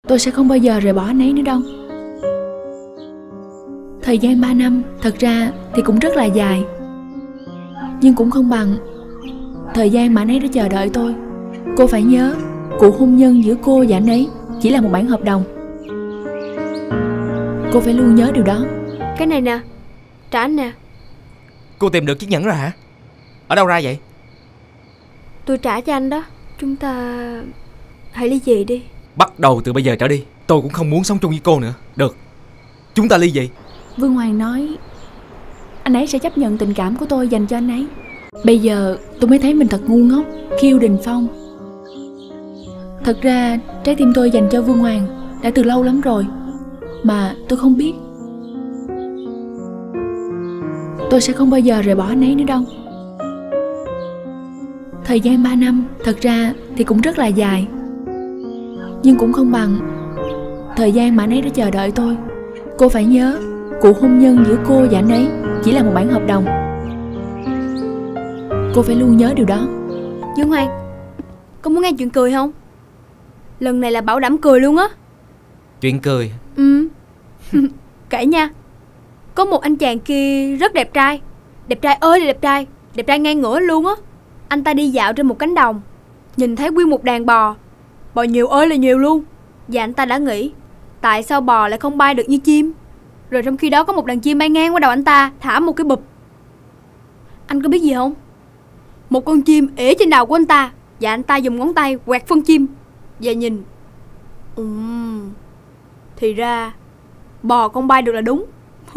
tôi sẽ không bao giờ rời bỏ anh ấy nữa đâu. Thời gian 3 năm thật ra thì cũng rất là dài, nhưng cũng không bằng thời gian mà anh ấy đã chờ đợi tôi. Cô phải nhớ, cuộc hôn nhân giữa cô và anh ấy chỉ là một bản hợp đồng. Cô phải luôn nhớ điều đó. Cái này nè, trả anh nè. Cô tìm được chiếc nhẫn rồi hả? Ở đâu ra vậy? Tôi trả cho anh đó. Chúng ta hãy ly dị đi. Bắt đầu từ bây giờ trở đi, tôi cũng không muốn sống chung với cô nữa. Được, chúng ta ly dị. Vương Hoàng nói anh ấy sẽ chấp nhận tình cảm của tôi dành cho anh ấy. Bây giờ tôi mới thấy mình thật ngu ngốc khi yêu Đình Phong. Thật ra trái tim tôi dành cho Vương Hoàng đã từ lâu lắm rồi, mà tôi không biết. Tôi sẽ không bao giờ rời bỏ anh ấy nữa đâu. Thời gian 3 năm thật ra thì cũng rất là dài, nhưng cũng không bằng thời gian mà anh ấy đã chờ đợi tôi. Cô phải nhớ, cuộc hôn nhân giữa cô và anh ấy chỉ là một bản hợp đồng. Cô phải luôn nhớ điều đó. Dương Hoàng, có muốn nghe chuyện cười không? Lần này là bảo đảm cười luôn á. Chuyện cười? Kể nha. Có một anh chàng kia rất đẹp trai. Đẹp trai ơi là đẹp trai. Đẹp trai ngang ngửa luôn á. Anh ta đi dạo trên một cánh đồng, nhìn thấy nguyên một đàn bò. Bò nhiều ơi là nhiều luôn. Và anh ta đã nghĩ, tại sao bò lại không bay được như chim? Rồi trong khi đó có một đàn chim bay ngang qua đầu anh ta, thả một cái bụp. Anh có biết gì không? Một con chim ỉa trên đầu của anh ta, và anh ta dùng ngón tay quẹt phân chim và nhìn. Thì ra bò không bay được là đúng.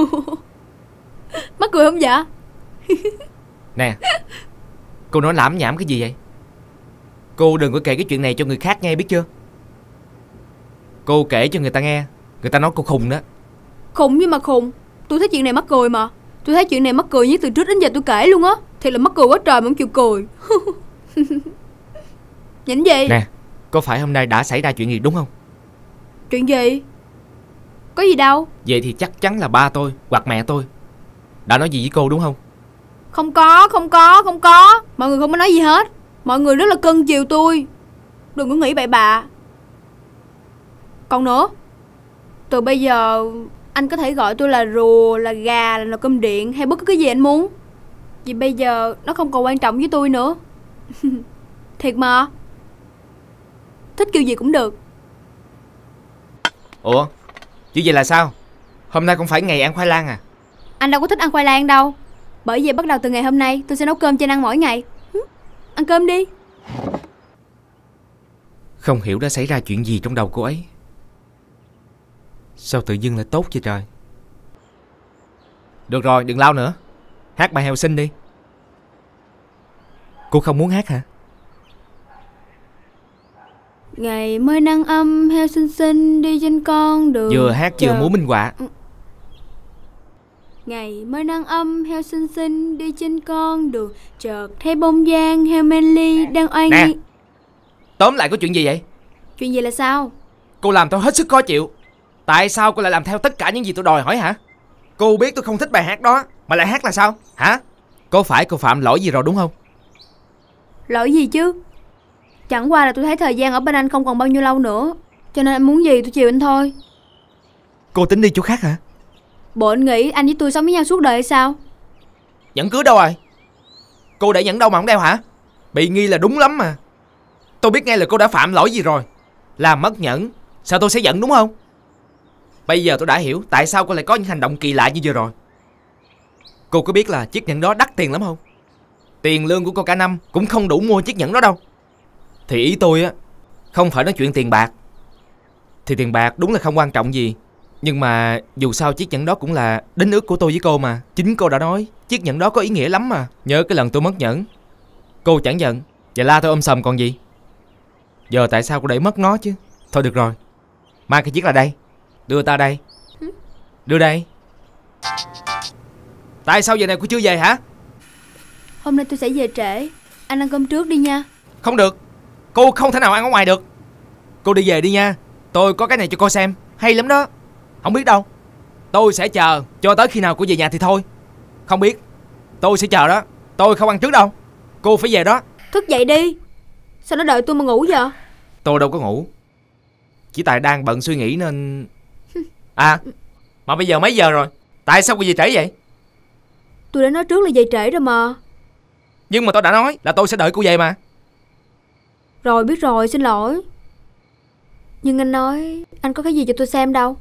Mắc cười không dạ? Nè, cô nói lảm nhảm cái gì vậy? Cô đừng có kể cái chuyện này cho người khác nghe, biết chưa? Cô kể cho người ta nghe, người ta nói cô khùng đó. Khùng nhưng mà khùng. Tôi thấy chuyện này mắc cười mà. Tôi thấy chuyện này mắc cười nhất từ trước đến giờ tôi kể luôn á. Thì là mắc cười quá trời mà không chịu cười. Nhìn gì? Nè, có phải hôm nay đã xảy ra chuyện gì đúng không? Chuyện gì? Có gì đâu. Vậy thì chắc chắn là ba tôi hoặc mẹ tôi đã nói gì với cô đúng không? Không có. Mọi người không có nói gì hết. Mọi người rất là cưng chiều tôi. Đừng có nghĩ bậy bạ. Còn nữa, từ bây giờ anh có thể gọi tôi là rùa, là gà, là nồi cơm điện, hay bất cứ cái gì anh muốn. Vì bây giờ nó không còn quan trọng với tôi nữa. Thiệt mà. Thích kiểu gì cũng được. Ủa, chuyện vậy là sao? Hôm nay không phải ngày ăn khoai lang à? Anh đâu có thích ăn khoai lang đâu. Bởi vậy bắt đầu từ ngày hôm nay tôi sẽ nấu cơm cho anh ăn mỗi ngày. Ăn cơm đi. Không hiểu đã xảy ra chuyện gì trong đầu cô ấy. Sao tự dưng lại tốt vậy trời? Được rồi, đừng lau nữa. Hát bài heo xinh đi. Cô không muốn hát hả? Ngày mới nắng âm, heo xinh xinh đi trên con đường. Vừa hát vừa múa minh họa. Ngày mới nắng âm, heo xinh xinh đi trên con đường, chợt thấy bông dáng heo Manly đang oai nghi. Tóm lại có chuyện gì vậy? Chuyện gì là sao? Cô làm tôi hết sức khó chịu. Tại sao cô lại làm theo tất cả những gì tôi đòi hỏi hả? Cô biết tôi không thích bài hát đó mà lại hát là sao hả? Có phải cô phạm lỗi gì rồi đúng không? Lỗi gì chứ? Chẳng qua là tôi thấy thời gian ở bên anh không còn bao nhiêu lâu nữa, cho nên anh muốn gì tôi chiều anh thôi. Cô tính đi chỗ khác hả? Bộ anh nghĩ anh với tôi sống với nhau suốt đời hay sao? Nhẫn cưới đâu rồi? Cô để nhẫn đâu mà không đeo hả? Bị nghi là đúng lắm mà. Tôi biết ngay là cô đã phạm lỗi gì rồi. Làm mất nhẫn, sao tôi sẽ giận đúng không? Bây giờ tôi đã hiểu tại sao cô lại có những hành động kỳ lạ như vừa rồi. Cô có biết là chiếc nhẫn đó đắt tiền lắm không? Tiền lương của cô cả năm cũng không đủ mua chiếc nhẫn đó đâu. Thì ý tôi á, không phải nói chuyện tiền bạc. Thì tiền bạc đúng là không quan trọng gì, nhưng mà dù sao chiếc nhẫn đó cũng là đính ước của tôi với cô mà. Chính cô đã nói chiếc nhẫn đó có ý nghĩa lắm mà. Nhớ cái lần tôi mất nhẫn, cô chẳng giận và la tôi ôm sầm còn gì. Giờ tại sao cô để mất nó chứ? Thôi được rồi, mang cái chiếc là đây. Đưa ta đây. Đưa đây. Tại sao giờ này cô chưa về hả? Hôm nay tôi sẽ về trễ. Anh ăn cơm trước đi nha. Không được, cô không thể nào ăn ở ngoài được. Cô đi về đi nha. Tôi có cái này cho cô xem, hay lắm đó. Không biết đâu. Tôi sẽ chờ cho tới khi nào cô về nhà thì thôi. Không biết. Tôi sẽ chờ đó. Tôi không ăn trước đâu. Cô phải về đó. Thức dậy đi. Sao nó đợi tôi mà ngủ vậy? Tôi đâu có ngủ. Chỉ tại đang bận suy nghĩ nên... À, mà bây giờ mấy giờ rồi? Tại sao cô về trễ vậy? Tôi đã nói trước là về trễ rồi mà. Nhưng mà tôi đã nói là tôi sẽ đợi cô về mà. Rồi, biết rồi, xin lỗi. Nhưng anh nói anh có cái gì cho tôi xem đâu.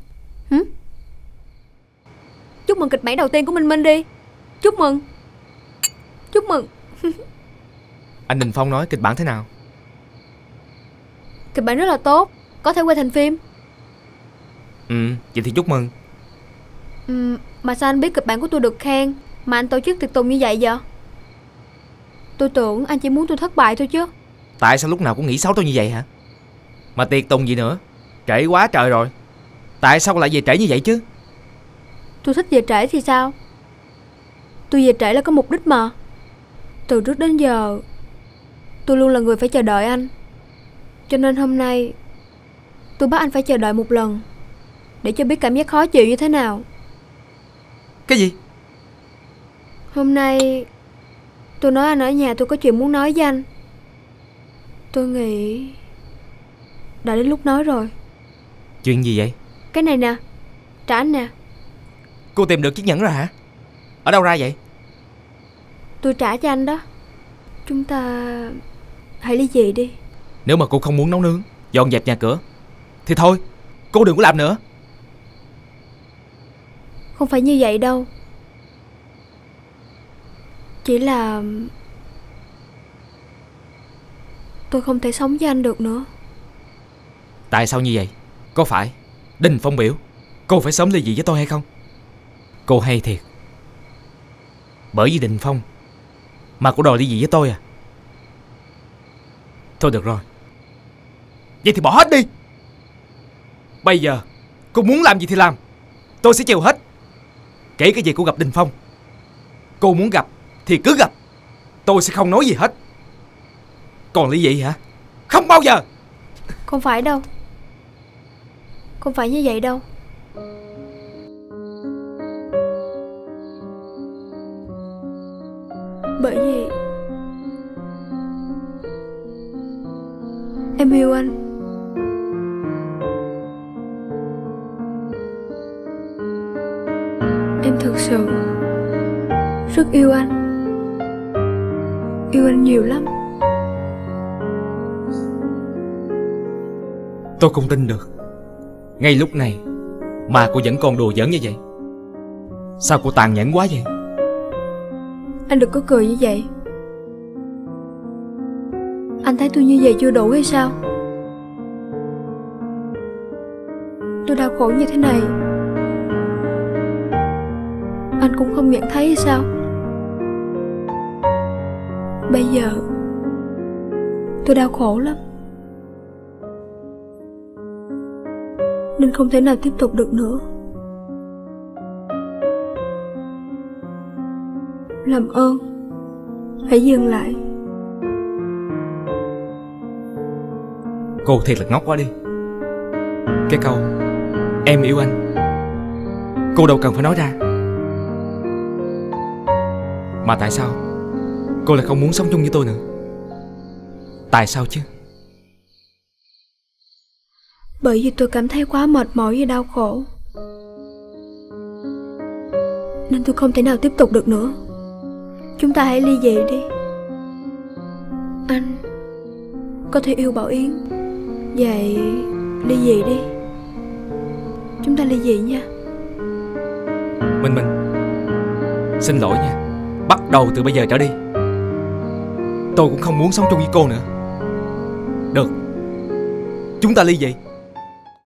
Chúc mừng kịch bản đầu tiên của Minh Minh đi. Chúc mừng. Chúc mừng. Anh Đình Phong nói kịch bản thế nào? Kịch bản rất là tốt, có thể quay thành phim. Vậy thì chúc mừng. Mà sao anh biết kịch bản của tôi được khen mà anh tổ chức tiệc tùng như vậy vậy? Tôi tưởng anh chỉ muốn tôi thất bại thôi chứ. Tại sao lúc nào cũng nghĩ xấu tôi như vậy hả? Mà tiệc tùng gì nữa? Trễ quá trời rồi. Tại sao lại về trễ như vậy chứ? Tôi thích về trễ thì sao? Tôi về trễ là có mục đích mà. Từ trước đến giờ tôi luôn là người phải chờ đợi anh. Cho nên hôm nay tôi bắt anh phải chờ đợi một lần, để cho biết cảm giác khó chịu như thế nào. Cái gì? Hôm nay tôi nói anh ở nhà tôi có chuyện muốn nói với anh. Tôi nghĩ đã đến lúc nói rồi. Chuyện gì vậy? Cái này nè, trả anh nè. Cô tìm được chiếc nhẫn rồi hả? Ở đâu ra vậy? Tôi trả cho anh đó. Chúng ta hãy ly dị đi. Nếu mà cô không muốn nấu nướng, dọn dẹp nhà cửa thì thôi, cô đừng có làm nữa. Không phải như vậy đâu. Chỉ là tôi không thể sống với anh được nữa. Tại sao như vậy? Có phải Đình Phong biểu cô phải sớm ly dị với tôi hay không? Cô hay thiệt. Bởi vì Đình Phong mà cô đòi ly dị với tôi à? Thôi được rồi, vậy thì bỏ hết đi. Bây giờ cô muốn làm gì thì làm, tôi sẽ chịu hết. Kể cái gì cô gặp Đình Phong, cô muốn gặp thì cứ gặp, tôi sẽ không nói gì hết. Còn ly dị hả? Không bao giờ. Không phải đâu. Không phải như vậy đâu. Bởi vì em yêu anh. Em thực sự rất yêu anh. Yêu anh nhiều lắm. Tôi không tin được, ngay lúc này mà cô vẫn còn đùa giỡn như vậy. Sao cô tàn nhẫn quá vậy? Anh đừng có cười như vậy. Anh thấy tôi như vậy chưa đủ hay sao? Tôi đau khổ như thế này anh cũng không nhận thấy hay sao? Bây giờ tôi đau khổ lắm, nên không thể nào tiếp tục được nữa. Làm ơn hãy dừng lại. Cô thiệt là ngốc quá đi. Cái câu em yêu anh cô đâu cần phải nói ra. Mà tại sao cô lại không muốn sống chung với tôi nữa? Tại sao chứ? Bởi vì tôi cảm thấy quá mệt mỏi và đau khổ, nên tôi không thể nào tiếp tục được nữa. Chúng ta hãy ly dị đi. Anh có thể yêu Bảo Yến, vậy ly dị đi. Chúng ta ly dị nha. Minh Minh, xin lỗi nha. Bắt đầu từ bây giờ trở đi tôi cũng không muốn sống chung với cô nữa. Được, chúng ta ly dị.